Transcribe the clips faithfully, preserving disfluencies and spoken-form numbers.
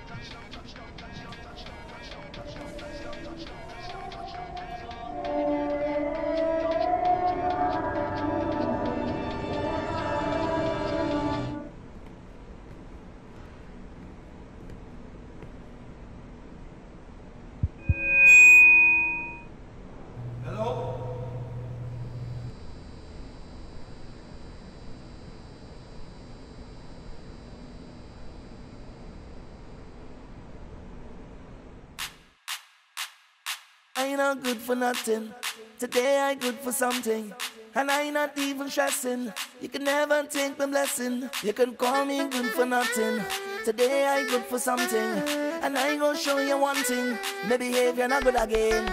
I ain't not good for nothing. Today I good for something. And I ain't not even stressing. You can never take the blessing. You can call me good for nothing. Today I good for something. And I ain't gonna show you one thing. My behavior not good again.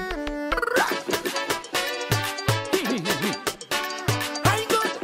I good.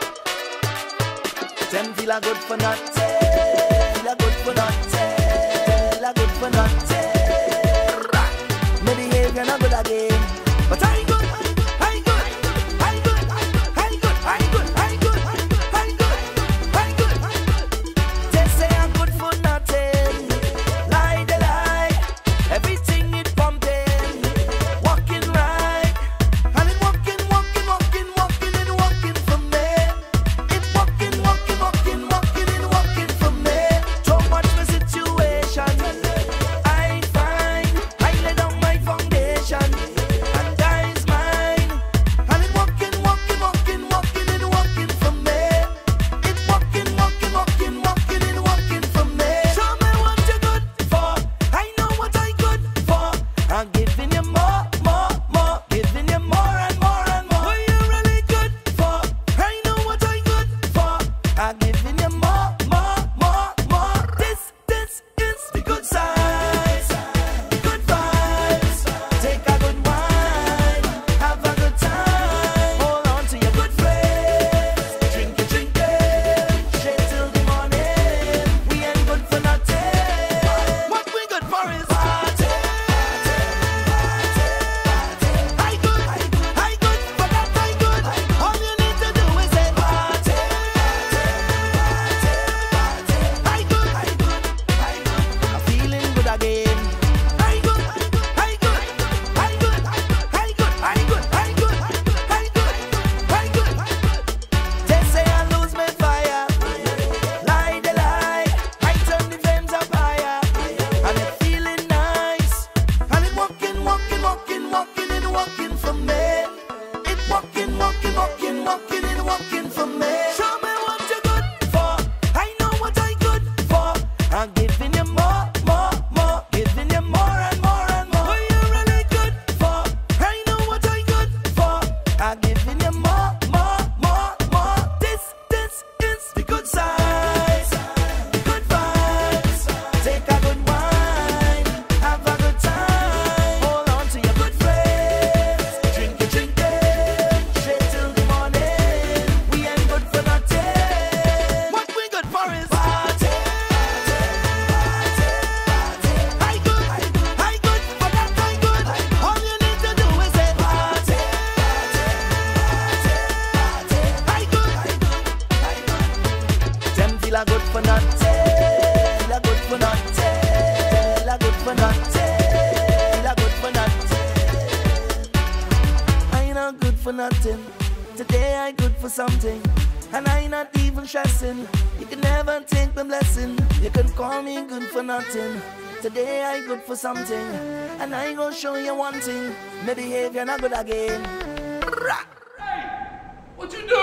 Them feel a good for nothing. Feel a good for nothing. Feel a good for nothing. My behavior not good again. But I good. I good. I good. I good. I good. I good. I good. I good. They say I'm good for nothing. Lie the lie. Everything it pumping. Walking right. And it walking, walking, walking, walking and walking for me. It walking, walking, walking, walking and walking for me. So much my situation. I find I lay down my foundation. And that is mine. And it walking, walking, walking, walking and walking for me. It walking, walking, walking, walking and walking for me. Show me what you're good for. I know what I good for. I'm giving you more, more, more. Giving you more and more and more. What you really good for. I know what I good for. I'm giving you more, more, more, more. This, this is the good side. Good vibes. Take a good wine. Have a good time. Hold on to your good friends. Drink it, drink it. Straight till the morning. We ain't good for nothing. What we good for is party. I good, I good, for that I good. All you need to do is say party. I good, I good, I good. I'm feeling good again. I good, I good, I good, I good, I good, I good, I good, I good. They say I lose my fire. Lie the lie. I turn the flames up higher. And it feeling nice. And it walking, walking, walking, walking and walking for me. It walking, walking, walking, walking and walking for me. Show me what you're good for. I know what I good for. I'm giving you more, more, more. Giving you more and more and more. What you really good for. I know what I good for. I'm giving you more, more, more, more. This, this is the good side. Good vibes. Take a good wine. Have a good time. Hold on to your good friends. Drink it, drink it. Straight till the morning. We ain't good for nothing. What we good for is party. I good, I good, for that I good. All you need to do is say party. I good, I good. Them feel a good for nothing. Feel a good for nothing. Feel a good for nothing. Feel a good for nothing. I ain't not good for nothing. Today I good for something. And I ain't not even stressing. You can never take the blessing. You can call me good for nothing. Today I good for something. And I ain't gonna show you one thing. My behavior not good again. What you doing?